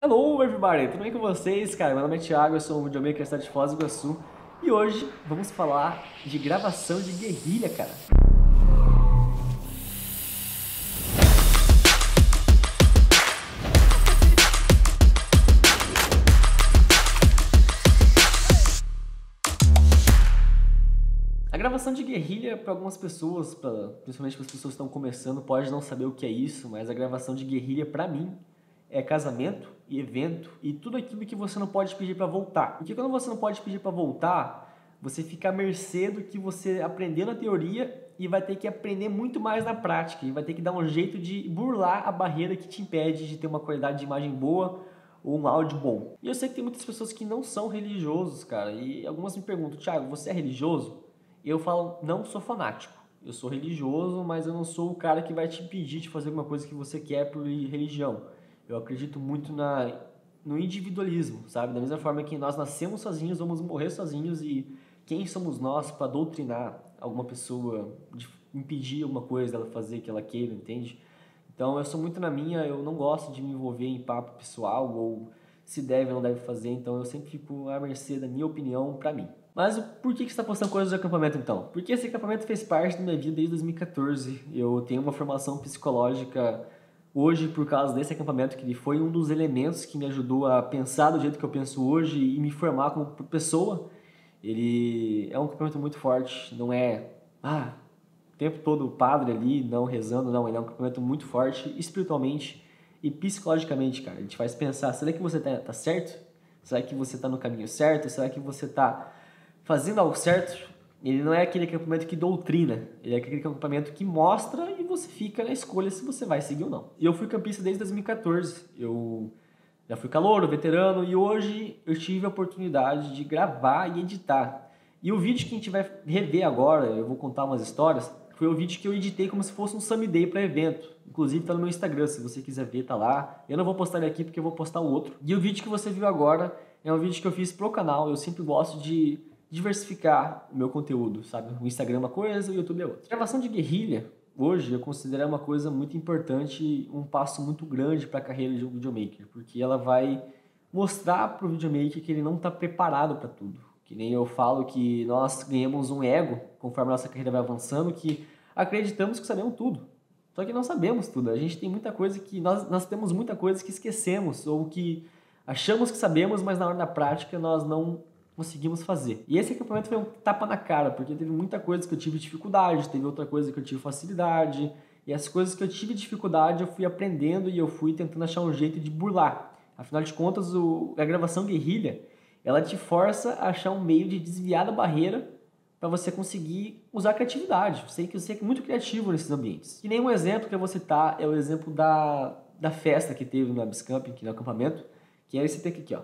Hello everybody, tudo bem com vocês? Cara, meu nome é Thiago, eu sou um videomaker da cidade de Foz do Iguaçu e hoje vamos falar de gravação de guerrilha, cara. A gravação de guerrilha, para algumas pessoas, principalmente para as pessoas que estão começando, pode não saber o que é isso, mas a gravação de guerrilha, para mim, é casamento e evento e tudo aquilo que você não pode pedir para voltar. Porque quando você não pode pedir para voltar, você fica à mercê do que você aprendeu na teoria e vai ter que aprender muito mais na prática. E vai ter que dar um jeito de burlar a barreira que te impede de ter uma qualidade de imagem boa ou um áudio bom. E eu sei que tem muitas pessoas que não são religiosos, cara, e algumas me perguntam: Thiago, você é religioso? E eu falo: não sou fanático. Eu sou religioso, mas eu não sou o cara que vai te impedir de fazer alguma coisa que você quer por religião. Eu acredito muito no individualismo, sabe? Da mesma forma que nós nascemos sozinhos, vamos morrer sozinhos, e quem somos nós para doutrinar alguma pessoa, de impedir alguma coisa dela fazer o que ela queira, entende? Então eu sou muito na minha, eu não gosto de me envolver em papo pessoal ou se deve ou não deve fazer, então eu sempre fico à mercê da minha opinião para mim. Mas por que você está postando coisas de acampamento então? Porque esse acampamento fez parte da minha vida desde 2014. Eu tenho uma formação psicológica hoje por causa desse acampamento, que ele foi um dos elementos que me ajudou a pensar do jeito que eu penso hoje e me formar como pessoa. Ele é um acampamento muito forte, não é o tempo todo o padre ali, não rezando, não. Ele é um acampamento muito forte espiritualmente e psicologicamente, cara. Ele te faz pensar: será que você tá certo? Será que você tá no caminho certo? Será que você tá fazendo algo certo? Ele não é aquele acampamento que doutrina, ele é aquele acampamento que mostra e você fica na escolha se você vai seguir ou não. E eu fui campista desde 2014, eu já fui calouro, veterano, e hoje eu tive a oportunidade de gravar e editar. E o vídeo que a gente vai rever agora, eu vou contar umas histórias, foi o vídeo que eu editei como se fosse um Summit para evento. Inclusive tá no meu Instagram, se você quiser ver, tá lá. Eu não vou postar ele aqui porque eu vou postar o outro. E o vídeo que você viu agora é um vídeo que eu fiz pro canal, eu sempre gosto de diversificar o meu conteúdo, sabe? O Instagram é uma coisa, o YouTube é outra. A gravação de guerrilha, hoje, eu considero uma coisa muito importante, um passo muito grande para a carreira de um videomaker, porque ela vai mostrar para o videomaker que ele não está preparado para tudo. Que nem eu falo que nós ganhamos um ego, conforme a nossa carreira vai avançando, que acreditamos que sabemos tudo. Só que não sabemos tudo. A gente tem muita coisa que... Nós temos muita coisa que esquecemos, ou que achamos que sabemos, mas na hora da prática nós não conseguimos fazer. E esse acampamento foi um tapa na cara, porque teve muita coisa que eu tive dificuldade, teve outra coisa que eu tive facilidade, e as coisas que eu tive dificuldade eu fui aprendendo e eu fui tentando achar um jeito de burlar. Afinal de contas, a gravação guerrilha, ela te força a achar um meio de desviar da barreira para você conseguir usar a criatividade. Você tem que ser muito criativo nesses ambientes. E nenhum exemplo que eu vou citar é o exemplo da festa que teve no Abiscamp, aqui no acampamento, que é esse aqui, ó.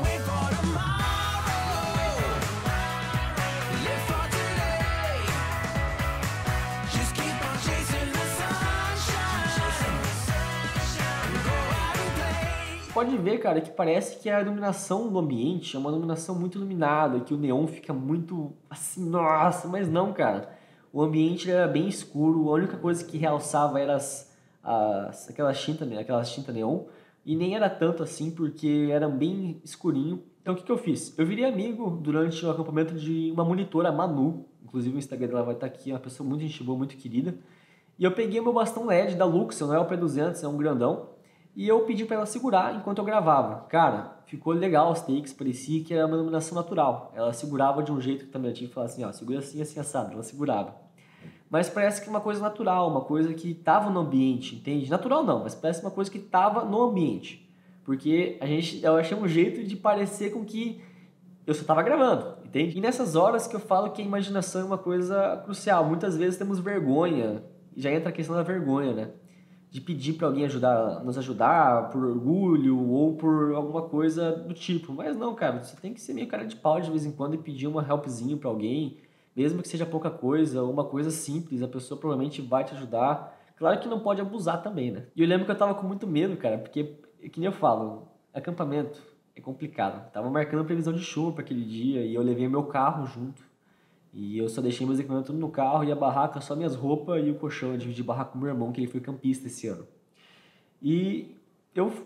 Pode ver, cara, que parece que a iluminação do ambiente é uma iluminação muito iluminada, que o neon fica muito assim, nossa, mas não, cara. O ambiente era bem escuro, a única coisa que realçava era aquelas tinta neon, e nem era tanto assim porque era bem escurinho. Então o que eu fiz? Eu virei amigo durante o acampamento de uma monitora, a Manu, inclusive o Instagram dela vai estar aqui, é uma pessoa muito gente boa, muito querida. E eu peguei o meu bastão LED da Luxel, não é o P200, é um grandão. E eu pedi para ela segurar enquanto eu gravava. Cara, ficou legal os takes, parecia que era uma iluminação natural. Ela segurava de um jeito que também eu tinha que falar assim, ó, segura assim, assim, assado. Ela segurava. Mas parece que é uma coisa natural, uma coisa que estava no ambiente, entende? Natural não, mas parece uma coisa que estava no ambiente. Porque eu achei um jeito de parecer com que eu só estava gravando, entende? E nessas horas que eu falo que a imaginação é uma coisa crucial. Muitas vezes temos vergonha, e já entra a questão da vergonha, né? De pedir para alguém nos ajudar por orgulho ou por alguma coisa do tipo. Mas não, cara, você tem que ser meio cara de pau de vez em quando e pedir uma helpzinho para alguém, mesmo que seja pouca coisa, ou uma coisa simples, a pessoa provavelmente vai te ajudar. Claro que não pode abusar também, né? E eu lembro que eu tava com muito medo, cara, porque, que nem eu falo, acampamento é complicado. Tava marcando previsão de chuva para aquele dia e eu levei meu carro junto. E eu só deixei meus equipamentos tudo no carro e a barraca, só minhas roupas e o colchão. Eu dividi barraca com meu irmão, que ele foi campista esse ano. E eu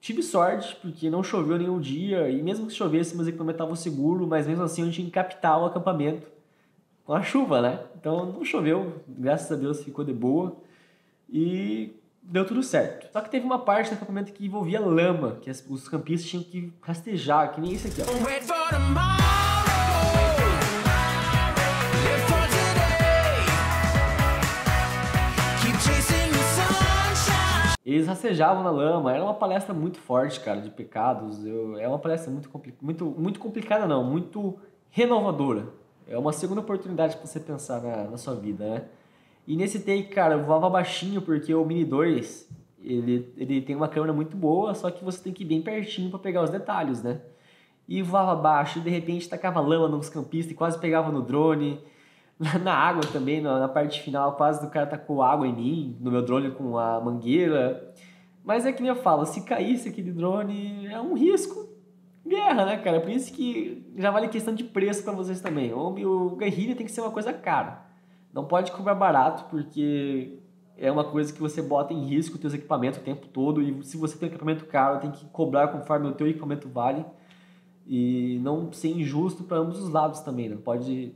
tive sorte, porque não choveu nenhum dia, e mesmo que chovesse, meus equipamentos estavam seguros, mas mesmo assim eu tinha que captar o acampamento com a chuva, né? Então não choveu, graças a Deus ficou de boa e deu tudo certo. Só que teve uma parte do acampamento que envolvia lama, que os campistas tinham que rastejar, que nem esse aqui, ó. Eles rastejavam na lama, era uma palestra muito forte, cara, de pecados. É uma palestra muito complicada, não, muito renovadora. É uma segunda oportunidade pra você pensar na sua vida, né? E nesse take, cara, eu voava baixinho porque o Mini 2, ele tem uma câmera muito boa, só que você tem que ir bem pertinho pra pegar os detalhes, né? E voava baixo e de repente tacava lama nos campistas e quase pegava no drone. Na água também, na parte final, quase o cara tacou água em mim, no meu drone com a mangueira. Mas é que nem eu falo, se caísse aquele drone, é um risco. Guerra, né, cara? Por isso que já vale questão de preço pra vocês também. O guerrilha tem que ser uma coisa cara. Não pode cobrar barato, porque é uma coisa que você bota em risco os teus equipamentos o tempo todo. E se você tem um equipamento caro, tem que cobrar conforme o teu equipamento vale. E não ser injusto para ambos os lados também. Não pode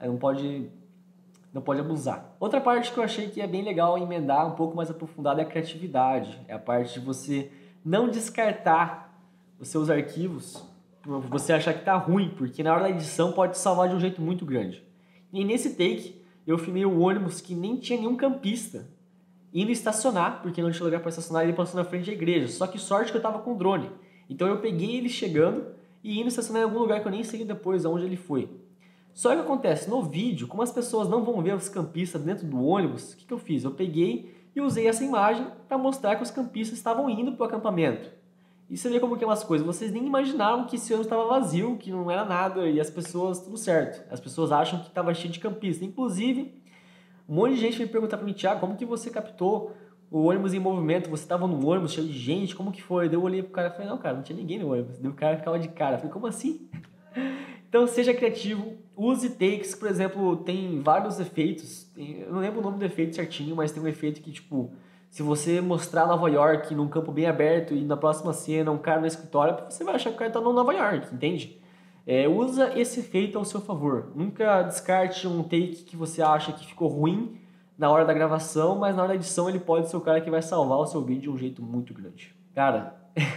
abusar. Outra parte que eu achei que é bem legal emendar um pouco mais aprofundada é a criatividade. É a parte de você não descartar os seus arquivos por você achar que tá ruim, porque na hora da edição pode salvar de um jeito muito grande. E nesse take, eu filmei um ônibus que nem tinha nenhum campista indo estacionar, porque não tinha lugar para estacionar, ele passou na frente da igreja. Só que sorte que eu tava com o drone. Então eu peguei ele chegando e indo estacionar em algum lugar que eu nem sei depois aonde ele foi. Só que acontece, no vídeo, como as pessoas não vão ver os campistas dentro do ônibus, o que eu fiz? Eu peguei e usei essa imagem para mostrar que os campistas estavam indo para o acampamento. E você vê como que é umas coisas, vocês nem imaginavam que esse ônibus estava vazio, que não era nada, e as pessoas, tudo certo. As pessoas acham que estava cheio de campistas. Inclusive, um monte de gente veio perguntar para mim, Thiago, como que você captou o ônibus em movimento? Você estava num ônibus cheio de gente, como que foi? Daí eu olhei pro cara e falei, não, cara, não tinha ninguém no ônibus. Daí o cara ficava de cara. Eu falei, como assim? Então seja criativo, use takes, por exemplo, tem vários efeitos, eu não lembro o nome do efeito certinho, mas tem um efeito que tipo, se você mostrar Nova York num campo bem aberto e na próxima cena um cara no escritório, você vai achar que o cara tá no Nova York, entende? Usa esse efeito ao seu favor, nunca descarte um take que você acha que ficou ruim na hora da gravação, mas na hora da edição ele pode ser o cara que vai salvar o seu vídeo de um jeito muito grande. Cara...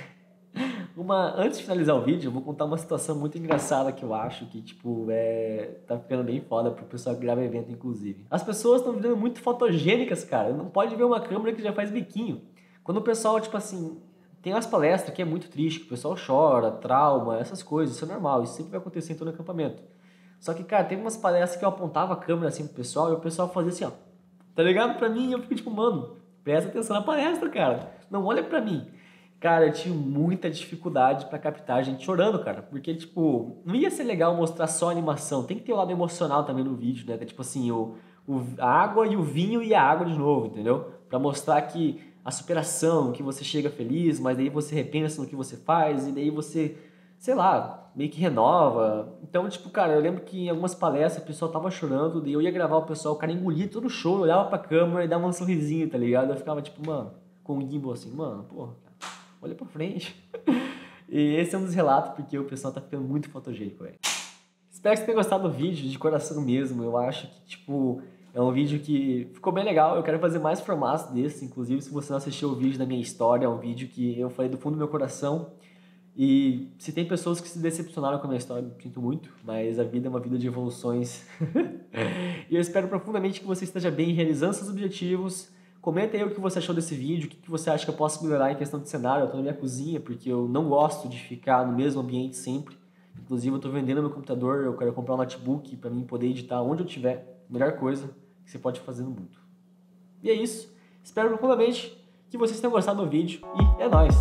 Antes de finalizar o vídeo, eu vou contar uma situação muito engraçada que eu acho que, tipo, tá ficando bem foda pro pessoal que grava evento, inclusive. As pessoas estão virando muito fotogênicas, cara. Não pode ver uma câmera que já faz biquinho. Quando o pessoal, tipo assim, tem umas palestras que é muito triste, que o pessoal chora, trauma, essas coisas, isso é normal, isso sempre vai acontecer em todo acampamento. Só que, cara, teve umas palestras que eu apontava a câmera assim pro pessoal e o pessoal fazia assim, ó, tá ligado? Pra mim, eu fico tipo, mano, presta atenção na palestra, cara. Não olha pra mim. Cara, eu tive muita dificuldade pra captar a gente chorando, cara. Porque, tipo, não ia ser legal mostrar só a animação. Tem que ter o lado emocional também no vídeo, né? Tipo assim, a água e o vinho e a água de novo, entendeu? Pra mostrar que a superação, que você chega feliz, mas daí você repensa no que você faz e daí você, sei lá, meio que renova. Então, tipo, cara, eu lembro que em algumas palestras o pessoal tava chorando, daí eu ia gravar o pessoal, o cara engolia todo o show, olhava pra câmera e dava um sorrisinho, tá ligado? Eu ficava, tipo, mano, com um gimbal assim, mano, porra, olha pra frente. E esse é um dos relatos porque o pessoal tá ficando muito fotogênico, velho. Espero que você tenha gostado do vídeo, de coração mesmo. Eu acho que, tipo, é um vídeo que ficou bem legal. Eu quero fazer mais formatos desses. Inclusive, se você não assistiu o vídeo da minha história, é um vídeo que eu falei do fundo do meu coração. E se tem pessoas que se decepcionaram com a minha história, eu sinto muito. Mas a vida é uma vida de evoluções. E eu espero profundamente que você esteja bem realizando seus objetivos. Comenta aí o que você achou desse vídeo, o que você acha que eu posso melhorar em questão de cenário. Eu tô na minha cozinha porque eu não gosto de ficar no mesmo ambiente sempre. Inclusive eu tô vendendo meu computador, eu quero comprar um notebook para mim poder editar onde eu estiver. Melhor coisa que você pode fazer no mundo. E é isso. Espero profundamente que vocês tenham gostado do vídeo e é nóis!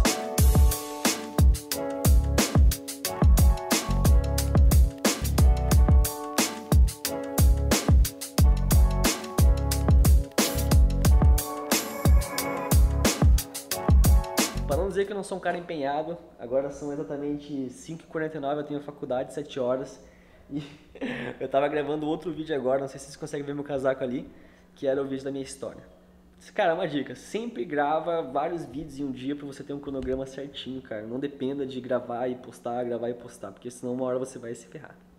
Para não dizer que eu não sou um cara empenhado, agora são exatamente 5h49, eu tenho faculdade 7 horas e eu tava gravando outro vídeo agora, não sei se vocês conseguem ver meu casaco ali, que era o vídeo da minha história. Cara, uma dica, sempre grava vários vídeos em um dia pra você ter um cronograma certinho, cara. Não dependa de gravar e postar, porque senão uma hora você vai se ferrar.